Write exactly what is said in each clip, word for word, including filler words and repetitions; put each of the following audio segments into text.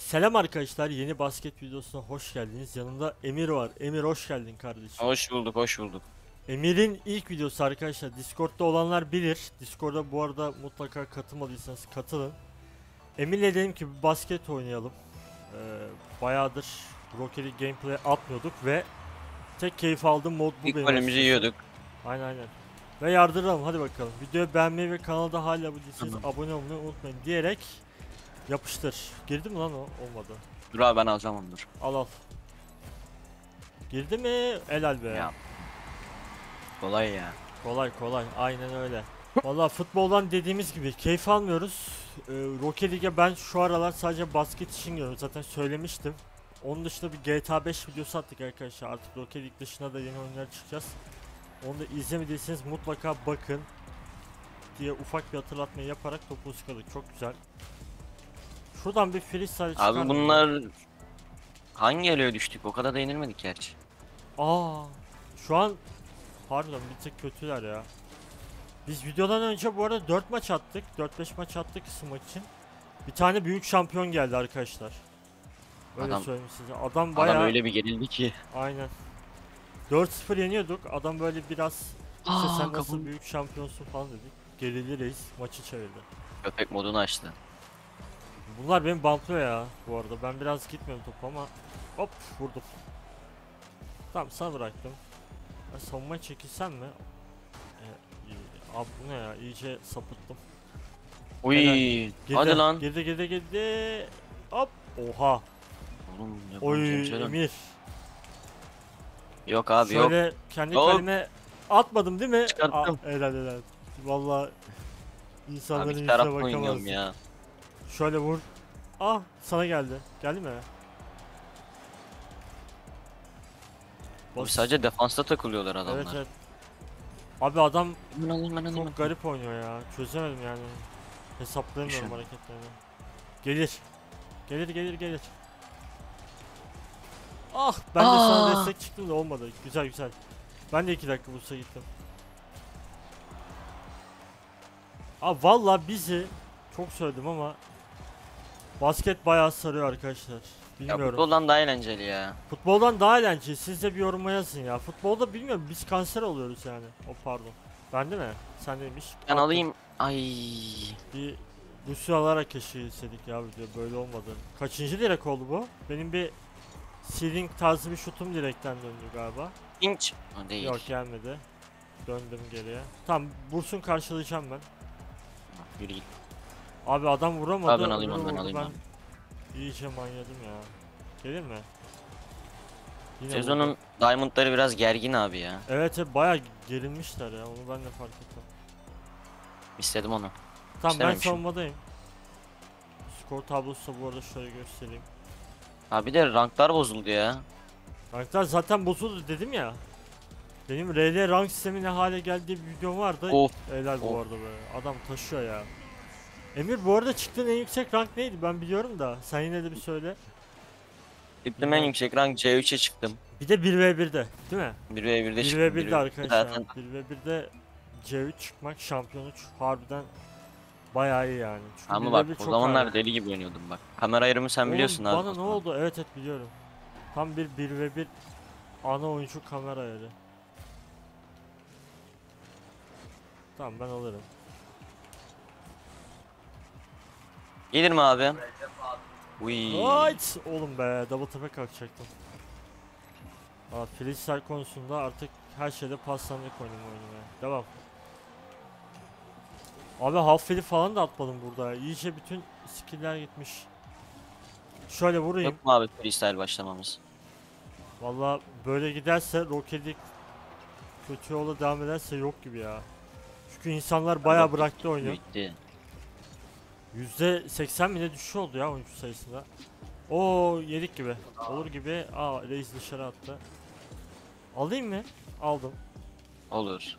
Selam arkadaşlar, yeni basket videosuna hoş geldiniz. Yanımda Emir var. Emir hoş geldin kardeşim. Hoş bulduk, hoş bulduk. Emir'in ilk videosu arkadaşlar. Discord'da olanlar bilir. Discord'da bu arada mutlaka katılmadıysanız katılın. Emir'le dedim ki bir basket oynayalım. Ee, bayağıdır Rocket League gameplay atmıyorduk ve tek keyif aldığım mod bu İlk benim golümüzü açıkçası. yiyorduk. Aynen aynen. Ve yardıralım hadi bakalım. Videoyu beğenmeyi ve kanalda hala bu değilseniz Tamam. abone olmayı unutmayın diyerek yapıştır. Girdi mi lan o? Olmadı. Dur abi ben alacağım onu dur. Al al. Girdi mi? Helal be. Ya. Kolay ya. Kolay kolay. Aynen öyle. Vallahi futboldan dediğimiz gibi keyif almıyoruz. Ee, Rocket League'e ben şu aralar sadece basket için giriyorum. Zaten söylemiştim. Onun dışında bir G T A beş videosu attık arkadaşlar. Artık Rocket League dışına da yeni oyunlar çıkacağız. Onu da izlemediyseniz mutlaka bakın diye ufak bir hatırlatma yaparak topu sıkadık. Çok güzel. Şuradan bir freestyle çıkar Abi mı? bunlar hangi ele düştük? O kadar da yenilmedik gerçi. Aa, şu an harbiden bir tık kötüler ya. Biz videodan önce bu arada dört maç attık. dört beş maç attık ısınmak için. Bir tane büyük şampiyon geldi arkadaşlar. Öyle Adam- söyleyeyim size. Adam bayağı Adam öyle bir gerildi ki. aynen. dört sıfır yeniyorduk. Adam böyle biraz işte Aa, sen nasıl kafam- büyük şampiyonsun falan dedik. Gerildi reis maçı çevirdi. Köpek modunu açtı. Bunlar beni bantlıyor ya bu arada. Ben biraz gitmiyorum topu ama hop vurdum. Tamam sana bıraktım. Ben savunmaya çekilsem mi? Ee, iyi. Abi bu ne ya? İyice sapıttım. Uy, Girdi, hadi lan. Girdi girdi girdi. Hop. Oha. Oğlum Oy yabancı hemşerim. Emir. Yok abi yok. Şöyle kendi Yok. kaleme atmadım değil mi? Çıkarttım. Aa, helal helal. Valla insanların Abi iki yüzüne taraflı bakamazsın. oynuyorum ya. Şöyle vur. Ah sana geldi. Geldi mi? Abi Bas. sadece defansta takılıyorlar adamlar. Evet evet. Abi adam Ben alayım ben alayım. çok garip oynuyor ya. Çözemedim yani. Hesaplayamıyorum Düşün. hareketlerini. Gelir. Gelir gelir gelir. Ah ben de sana Aa! destek çıktım da olmadı. Güzel güzel. Ben de iki dakika Bursa'ya gittim. Abi valla bizi çok söyledim ama basket bayağı sarıyor arkadaşlar. Ya Bilmiyorum. futboldan daha eğlenceli ya. Futboldan daha eğlenceli. Siz de bir yoruma yazın ya. Futbolda bilmiyorum biz kanser oluyoruz yani. O pardon. Ben de mi? Sen demiş. Ben alayım. Ay. Bir Lucy alarak keşfetsedik ya video böyle olmadı. Kaçıncı direk oldu bu? Benim bir ceiling tarzı bir şutum direkten döndü galiba. İnç. O değil. Yok gelmedi. Döndüm geriye. Tamam Bursun karşılayacağım ben. Yürü git. Abi adam vuramadı. Abi ben alayım öbürü onu, ben vurdu, alayım onu. İyice manyadım ya. Gelir mi? Yine Sezonun vurdu. Diamond'ları biraz gergin abi ya. Evet evet bayağı gerilmişler ya onu ben de fark ettim. İstedim onu. Tamam ben İstememişim. savunmadayım. Skor tablosu da bu arada şöyle göstereyim. Abi de ranklar bozuldu ya. Ranklar zaten bozuldu dedim ya. Benim R L rank sistemi ne hale geldiği bir video vardı. Of. Helal bu Of. arada be. Adam taşıyor ya. Emir bu arada çıktığın en yüksek rank neydi ben biliyorum da sen yine de bir söyle. Gittim en yüksek rank C üçe çıktım. Bir de bir ve birde değil mi? bir ve birde bir çıktım. ve birde arkadaşlar. Zaten bir ve birde C üç çıkmak şampiyon üç harbiden bayağı iyi yani. Çünkü ama bir ve bak bir o çok zamanlar ağır. deli gibi oynuyordum bak. Kamera ayarımı sen Oğlum, biliyorsun abi. bana o ne zaman. oldu? Evet evet biliyorum. Tam bir bir ve bir ana oyuncu kamera ayarı. Tamam ben alırım. Gelir mi abi? Uy. Right! Oğlum be double tap'e kalkacaktım. Aa, freestyle konusunda artık her şeyde paslandık oyunu oynamaya. Devam. Abi half fili falan da atmadım burada. İyice bütün skill'ler gitmiş. Şöyle vurayım. Yok mu abi freestyle başlamamız? Vallahi böyle giderse Rocket League kötü yola devam ederse yok gibi ya. Çünkü insanlar bayağı bıraktı oyunu. Bitti. yüzde seksen bile düşüş oldu ya oyuncu sayısında. Oo yedik gibi. Olur gibi. Aa Reis dışarı attı. Alayım mı? Aldım. Olur.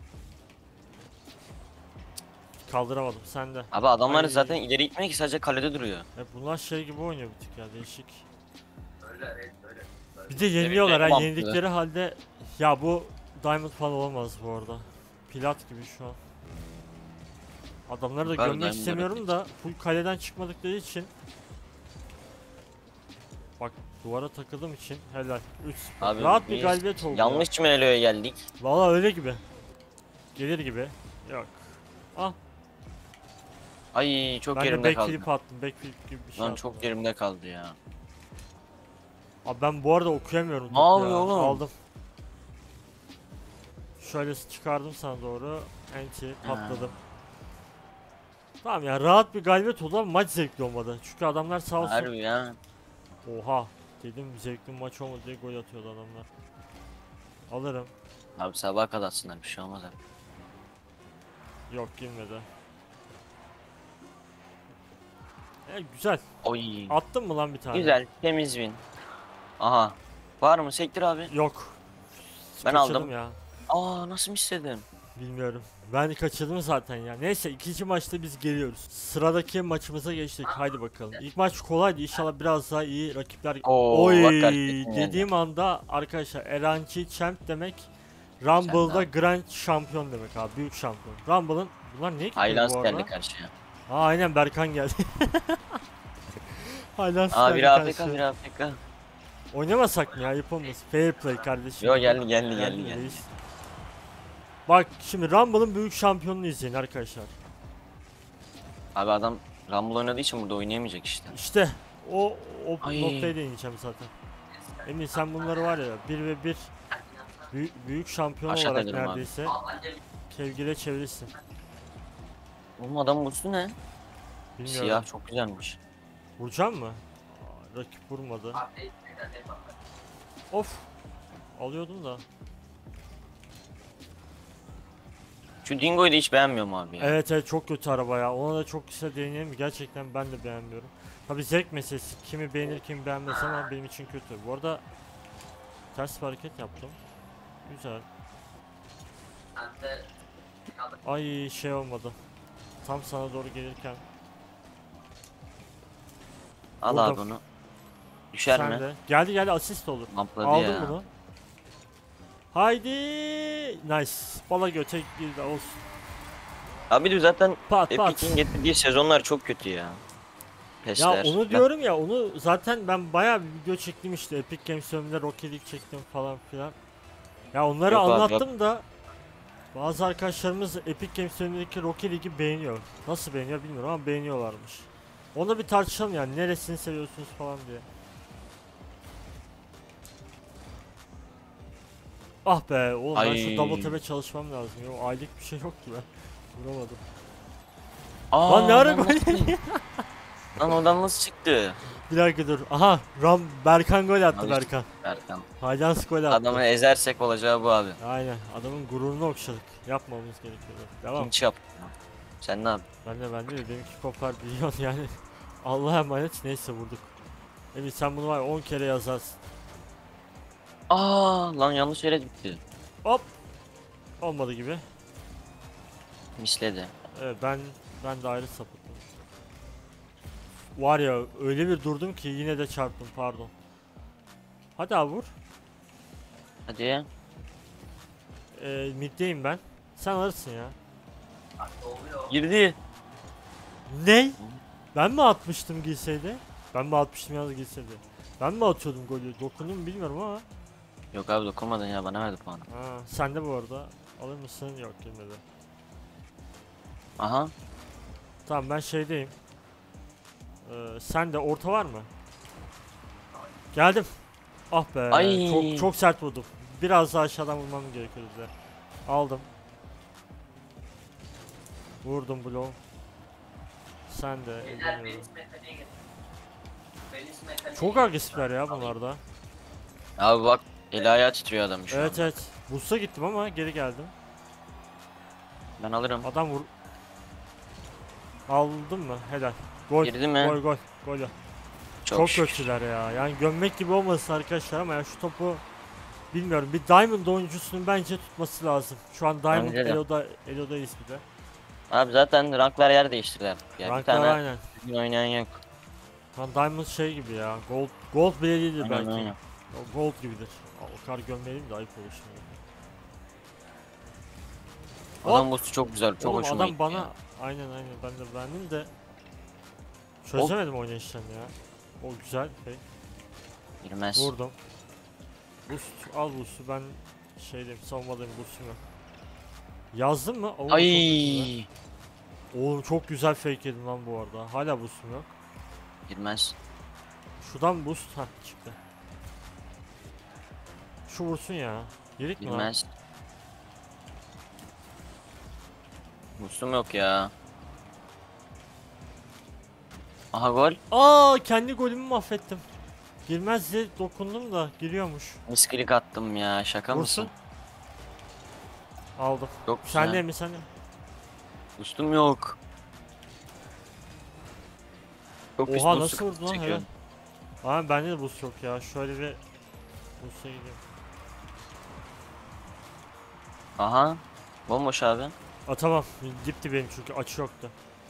Kaldıramadım. Sen de. Abi adamlar Ay. zaten ileri gitmiyor ki sadece kalede duruyor. Hep bunlar şey gibi oynuyor bir tık ya değişik. Bir de yeniliyorlar ha mantıklı. yenildikleri halde ya bu Diamond falan olamaz bu arada. Plat gibi şu an. Adamları da Yukarı gömmek Diamond'lara istemiyorum da full kaleden çıkmadıkları için Bak duvara takıldığım için helal. üç Abi rahat bir biz galibiyet oldu. yanlış mı Elo'ya geldik? Valla öyle gibi. Gelir gibi. Yok. Ah Ay çok ben de yerimde kaldı. backflip attım. Backflip gibi bir şey Lan attım. çok yerimde kaldı ya. Abi ben bu arada okuyamıyorum. Ne topu ya. yapıyor oğlum? Aldım. Şöyle çıkardım sana doğru. Enti patladım. Tamam ya rahat bir galibiyet oldu ama maç zevkli olmadı. Çünkü adamlar sağ olsun. Harbi ya. Oha. Dedim zevkli bir maç olmadı diye gol atıyordu adamlar. Alırım. Abi sabah kadar aslında bir şey olmaz abi. Yok girmedi. E, güzel. Oy. Attın mı lan bir tane? Güzel temiz win. Aha. Var mı? Sektir abi. Yok. Ben Kaçırdım aldım. ya. Aa nasıl istedim? Bilmiyorum. Ben kaçırdım zaten ya. Neyse ikinci maçta biz geliyoruz. Sıradaki maçımıza geçtik. Haydi bakalım. İlk maç kolaydı. İnşallah biraz daha iyi rakipler. Oo, Oy bak kardeşim yani. dediğim anda arkadaşlar Eranchi Champ demek Rumble'da Sen de Grand Şampiyon demek abi. Büyük şampiyon. Rumble'ın bunlar niye gidiyor Highlands bu arada? geldi karşıya. Aa aynen Berkan geldi. Highlands Aa geldi bir A F K karşıya. bir A F K. Oynamasak mı ya ayıp olmasın. Fair play kardeşim. Yo geldi geldi Geldi geldi mi geldi. reis? Bak şimdi Rumble'ın büyük şampiyonunu izleyin arkadaşlar. Abi adam Rumble oynadığı için burada oynayamayacak işte. İşte o o Ay. noktaya değineceğim zaten. Emin sen bunları var ya bir ve bir büyük, büyük şampiyon Aşağı olarak dedim abi. neredeyse kevgire çevirirsin. Oğlum adamın bursu ne? Bilmiyorum. Siyah çok güzelmiş. Vuracağım mı? Aa, rakip vurmadı. Of. Alıyordum da. Şu Dingo'yu da hiç beğenmiyorum abi ya. Evet evet çok kötü araba ya. Ona da çok kısa değinelim. Gerçekten ben de beğenmiyorum. Tabi zevk meselesi. Kimi beğenir kimi beğenmez ama benim için kötü. Bu arada ters bir hareket yaptım. Güzel. Ay şey olmadı. Tam sana doğru gelirken. Al Vurdum. abi onu. Düşer Sen mi? de. Geldi geldi asist olur. Ampladı Aldım ya. bunu. Haydi. Nice. Bala göte girdi olsun. Abi de zaten Pat pat. Epic'in getirdiği sezonlar çok kötü ya. Ya Pesler. onu diyorum ya onu zaten ben bayağı bir video çektim işte Epic Games önünde Rocket League çektim falan filan. Ya onları Yok abi, anlattım da bazı arkadaşlarımız Epic Games önündeki Rocket League'i beğeniyor. Nasıl beğeniyor bilmiyorum ama beğeniyorlarmış. Onu bir tartışalım yani neresini seviyorsunuz falan diye. Ah be oğlum ben şu Ay. double tap'e çalışmam lazım. Yo, aylık bir şey yok ki ben. Vuramadım. Aa, Lan ne ara lan gol nasıl- yedi? Lan oradan nasıl çıktı? Bir dakika dur. Aha Ram Berkan gol attı Al işte. Berkan. Erkan. Haydans gol attı. Adamı ezersek olacağı bu abi. Aynen adamın gururunu okşadık. Yapmamız gerekiyordu. Devam. Pinç yap. Sen ne yap? Ben de ben de benimki kopar biliyorsun yani. Allah'a emanet neyse vurduk. Evet sen bunu var ya on kere yazarsın. Aa lan yanlış yere gitti. Hop. Olmadı gibi. Misledi. Evet ben ben de ayrı sapıttım. Var ya öyle bir durdum ki yine de çarptım pardon. Hadi abi vur. Hadi ya. Ee, middeyim ben. Sen alırsın ya. Girdi. Ne? Ben mi atmıştım girseydi? Ben mi atmıştım yalnız girseydi? Ben mi atıyordum golü? Dokundum mu bilmiyorum ama. Yok abi dokunmadın ya bana verdi puanı. Ha, sen de bu arada. Alır mısın? Yok girmedi. Aha. Tamam ben şeydeyim. Ee, sen de orta var mı? Geldim. Ah be. Ay. Çok çok sert vurdum. Biraz daha aşağıdan vurmam gerekiyor bize. Aldım. Vurdum bloğu. Sen de. ellemiyorum. Çok agresifler ya bunlarda. Abi bak eli ayağı titriyor adam şu Evet an. evet. Bus'a gittim ama geri geldim. Ben alırım. Adam vur. Aldın mı? Helal. Gol. Girdi mi? Gol gol. Gol. Çok, Çok şükür. kötüler ya. Yani gömmek gibi olmasın arkadaşlar ama ya şu topu bilmiyorum. Bir Diamond oyuncusunun bence tutması lazım. Şu an Diamond Bence de. Elo'da Elo'dayız bir de. Abi zaten ranklar yer değiştirdiler. Ya bir Ranklar tane aynen. düzgün oynayan yok. Şu an Diamond şey gibi ya. Gold Gold bile değildir Aynen, belki. aynen. O Gold gibidir. O kadar gömmeyelim de ayıp olur şimdi. Adam boost'u çok güzel, çok Oğlum hoşuma adam gitti bana ya. aynen aynen ben de beğendim de çözemedim oynayışlarını ya. O güzel. Peki. Girmez. Vurdum. Boost al boost'u, ben şeydeyim, savunmadayım, boost'um yok. Yazdın mı? Oo, çok iyisin lan. Ay. Oğlum çok güzel fake yedim lan bu arada. Hala boost'um yok. Girmez. Şuradan boost ha çıktı. Şu vursun ya. Yedik mi lan? Girmez. Boostum yok ya. Aha gol. Aa, kendi golümü mahvettim. Girmez diye dokundum da giriyormuş. Misklik attım ya. Şaka Vursun. mısın? Aldım. Yok Sen de ya. mi sen de mi? Boostum yok. Çok pis Oha, boost nasıl vurdu lan çekiyor. hele? Aa, bende de boost yok ya. Şöyle bir boost'a gideyim. Aha. Bomboş abi. Atamam. Dipti benim çünkü açı yoktu.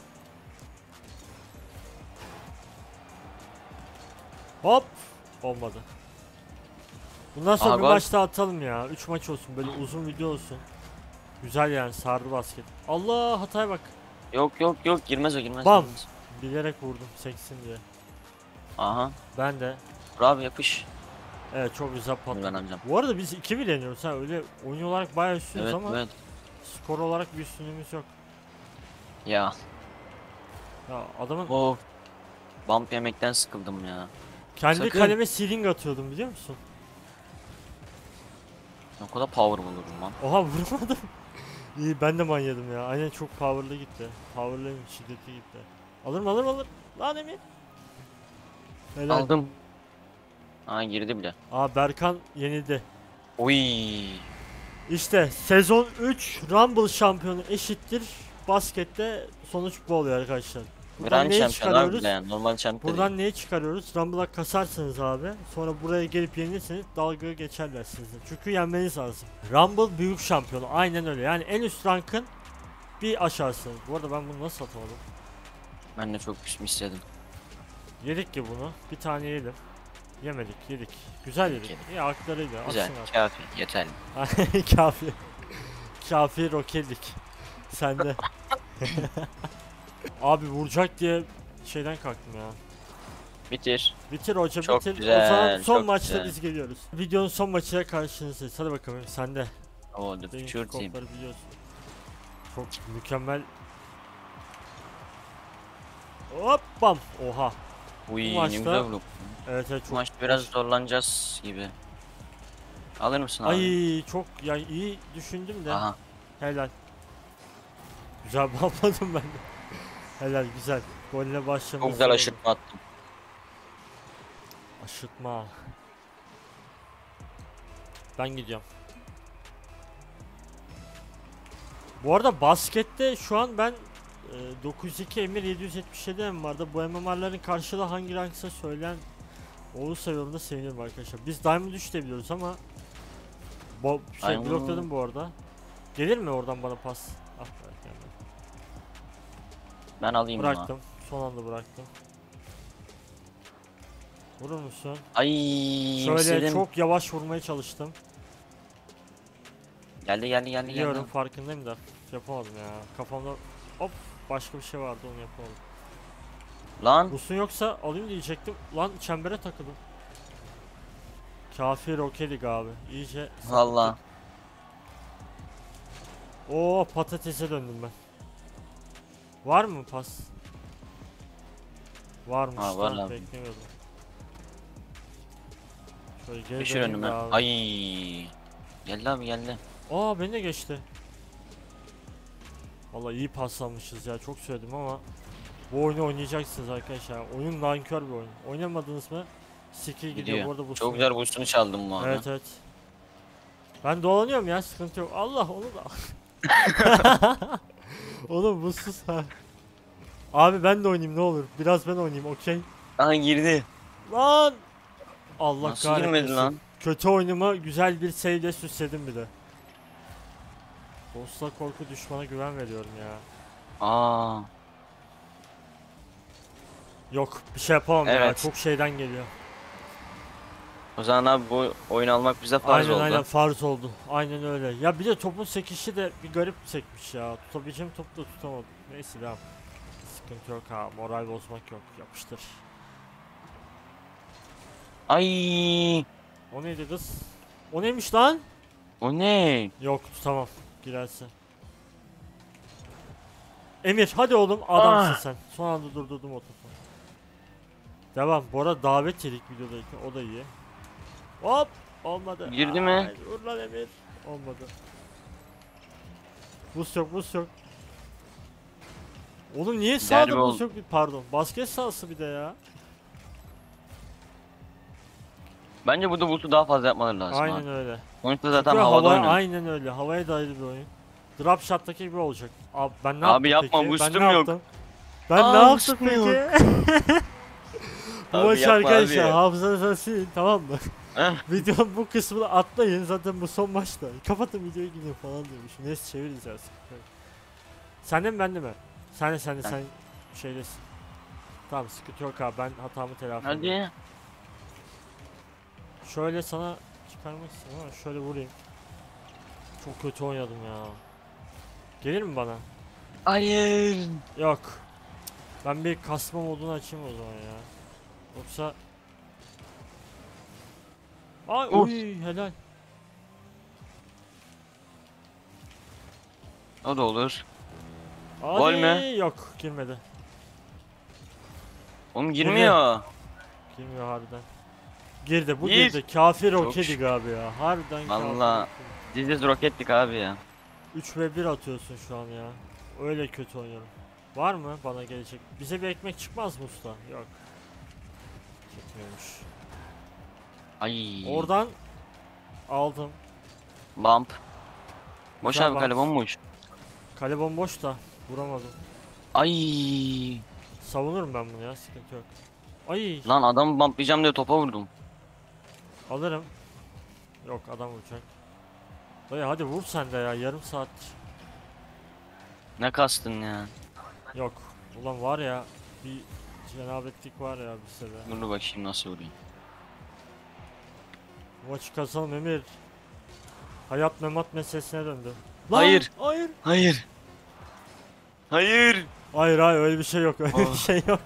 Hop. Olmadı. Bundan sonra Aha, bir gol. maç daha atalım ya. üç maç olsun, böyle uzun video olsun. Güzel yani, sardı basket. Allah, hataya bak. Yok yok yok girmez o girmez. Bam. girmez. Bilerek vurdum seksin diye. Aha. Ben de. Dur abi yapış. Evet, çok güzel Ben patladı. amcam. Bu arada biz iki bir yeniyoruz ha, öyle oyun olarak bayağı üstünüz Evet ama evet. skor olarak bir üstünlüğümüz yok. Ya. Ya adamın Of. Bump yemekten sıkıldım ya. kendi sakın. kaleme ceiling atıyordum, biliyor musun? Ne kadar power bulurum lan. Oha, vurmadım. İyi, ben de manyadım ya. Aynen, çok powerlı gitti. Powerlı şiddetli gitti. Alırım alırım alırım. Lan Emin. Helal. Aldım. Aa girdi bile. Aa, Berkan yenildi. Oy. İşte sezon üç Rumble şampiyonu eşittir baskette, sonuç bu oluyor arkadaşlar. Buradan Grand neyi şampiyon abi çıkarıyoruz? bile yani. Normal şampiyon değil. Buradan neyi çıkarıyoruz? Rumble'a kasarsınız abi. Sonra buraya gelip yenilirseniz dalga geçerler sizi. Çünkü yenmeniz lazım. Rumble büyük şampiyonu. Aynen öyle. Yani en üst rankın bir aşağısınız. Bu arada ben bunu nasıl atamadım? Ben de çok pişmiş istedim. Yedik ki bunu. Bir tane yedim. Yemedik, yedik. Güzel yedik. Yedik. İyi, haklarıyla. Güzel. Atsın Kafi. Yeterli. abi. Kafi. Kafi rokelik. Sende. Abi vuracak diye şeyden kalktım ya. Bitir. Bitir hoca, Çok bitir. O güzel, zaman son çok maçta güzel. biz geliyoruz. Videonun son maçıyla karşınızdayız. Hadi bakalım, sende. O the Benim future team. skopları biliyorsun. Çok mükemmel. Hop bam. Oha. Uy Bu ne maçta- güzel vurduk. Evet evet, Bu çok. maç biraz zorlanacağız gibi. Alır mısın abi? Ay, çok ya, iyi düşündüm de. Aha. Helal. Güzel bapladım ben de. Helal, güzel. Golle başlamış. Çok güzel aşırtma attım. Aşırtma. Ben gidiyorum. Bu arada baskette şu an ben e, dokuz yüz iki Emir yedi yüz yetmiş yedi em vardı. Bu M M R'ların karşılığı hangi ranksa söyleyen olursa yorumda sevinirim arkadaşlar. Biz Diamond üç de biliyoruz ama Bo şey Diamond- blokladım bu arada. Gelir mi oradan bana pas? Ah, bırak yani. Ben alayım bunu. Bıraktım. Son anda bıraktım. Vurur musun? Ay Şöyle istedim. çok yavaş vurmaya çalıştım. Geldi geldi geldi Biliyorum, geldi. farkındayım da yapamadım ya. Kafamda hop başka bir şey vardı, onu yapamadım. Lan. Busun yoksa alayım diyecektim. Lan çembere takıldım. Kafi Rokelik abi. İyice Valla. Oo, patatese döndüm ben. Var mı pas? Varmış. Ha, var tamam, abi. beklemiyordum. Şöyle geri Düşür döneyim önüme. de abi. Ay. Geldi abi geldi. Aa, beni de geçti. Vallahi iyi paslanmışız ya, çok söyledim ama bu oyunu oynayacaksınız arkadaşlar. Oyun nankör bir oyun. Oynamadınız mı? Skill gidiyor Gidiyor. bu arada bu. Çok güzel boostunu çaldım bu arada. Evet evet. Ben dolanıyorum ya, sıkıntı yok. Allah, onu da. Oğlum bu sus ha. Abi ben de oynayayım ne olur. Biraz ben oynayayım, okey. Aha girdi. Lan! Allah Nasıl kahretsin. girmedi lan? Kötü oyunumu güzel bir save'le süsledim bir de. Dosta korku, düşmana güven veriyorum ya. Aa. Yok, bir şey yapamam ya, Evet. çok şeyden geliyor. O zaman abi bu oyun almak bize farz Aynen oldu. aynen, farz oldu. Aynen öyle. Ya bir de topun sekişi de bir garip sekmiş ya. Tutabileceğim topu da tutamadım. Neyse, devam. Sıkıntı yok ha. Moral bozmak yok. Yapıştır. Ay, O neydi kız? O neymiş lan? o ne? Yok tamam girersin. Emir hadi oğlum adamsın Ah. sen. Son anda durdurdum o topu. Devam. Bu arada davet yedik videodayken o da iyi. Hop olmadı. Girdi mi? Ay, vur lan Emir. Olmadı. Buz yok buz yok. Oğlum niye Derbi sağda buz oldu. yok? Pardon. Basket sahası bir de ya. Bence burada bultu daha fazla yapmaları lazım Aynen abi. öyle. Sonuçta zaten Çünkü havada havaya- oynuyor. aynen öyle. Havaya dair bir oyun. Drop shot'taki gibi olacak. Abi ben ne Abi yaptım yapma, peki? Ben boostum ne yok. yaptım? Ben Aa, ne yaptım boostum peki? yok. Bu Abi maç yapma arkadaşlar abi. hafızanıza silin tamam mı? Eh, Videonun bu kısmını atlayın zaten bu son maçta. Kapatın videoyu gidin falan demiş. Neyse çeviririz artık. Sen de mi ben de mi? Sen de sen de Ben. sen şeydesin. Tamam sıkıntı yok abi ben hatamı telafi edeyim. hadi. Şöyle sana çıkarmak istedim ama şöyle vurayım. Çok kötü oynadım ya. Gelir mi bana? Hayır. Yok. Ben bir kasma modunu açayım o zaman ya. Yoksa... Ay Uf. uy helal. O da olur. Hadi. Gol mü? Yok girmedi. Oğlum girmiyor. Girmiyor harbiden. Girdi bu Gir. girdi. Kafir Çok Rokedik abi ya. Harbiden Valla. kafir. Diziz rokettik abi ya. üç ve bir atıyorsun şu an ya. Öyle kötü oynuyorum. Var mı bana gelecek? Bize bir ekmek çıkmaz mı usta? Yok. Çıkmıyormuş. Ay. Oradan aldım. Bump. Boş Güzel abi bump. kale bomboş. Kale bomboş da vuramadım. Ay. Savunurum ben bunu ya sıkıntı yok. Ay Lan adamı bumplayacağım diye topa vurdum. alırım. Yok adam vuracak. Dayı hadi vur sen de ya yarım saat. Ne kastın ya? Yok. Ulan var ya bir cenabetlik var ya bir sene. Dur bakayım nasıl vurayım. Bu maçı kazanalım Emir. Hayat memat meselesine döndü. Lan, Hayır. Hayır. Hayır. Hayır. Hayır hayır öyle bir şey yok öyle bir Oh. şey yok.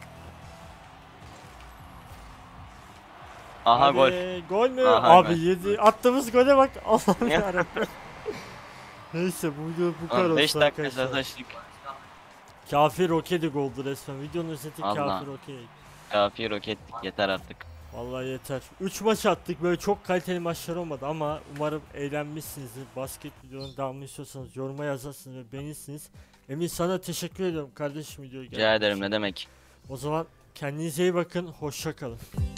Aha Hadi, gol. Gol mü? Aha, Abi gol. yedi. Attığımız gole bak. Allah'ım yarabbim. Neyse bu video bu kadar beş olsun dakika arkadaşlar. sataştık. Kafir Rokedik oldu resmen. Videonun özeti Allah. Kafir Rokedik. Kafi rokettik yeter artık. Vallahi yeter. üç maç attık. Böyle çok kaliteli maçlar olmadı ama umarım eğlenmişsinizdir. Basket videonun devamını istiyorsanız yoruma yazarsınız ve beğenirsiniz. Emin sana teşekkür ediyorum kardeşim videoyu Rica ederim, ne demek. O zaman kendinize iyi bakın. Hoşça kalın.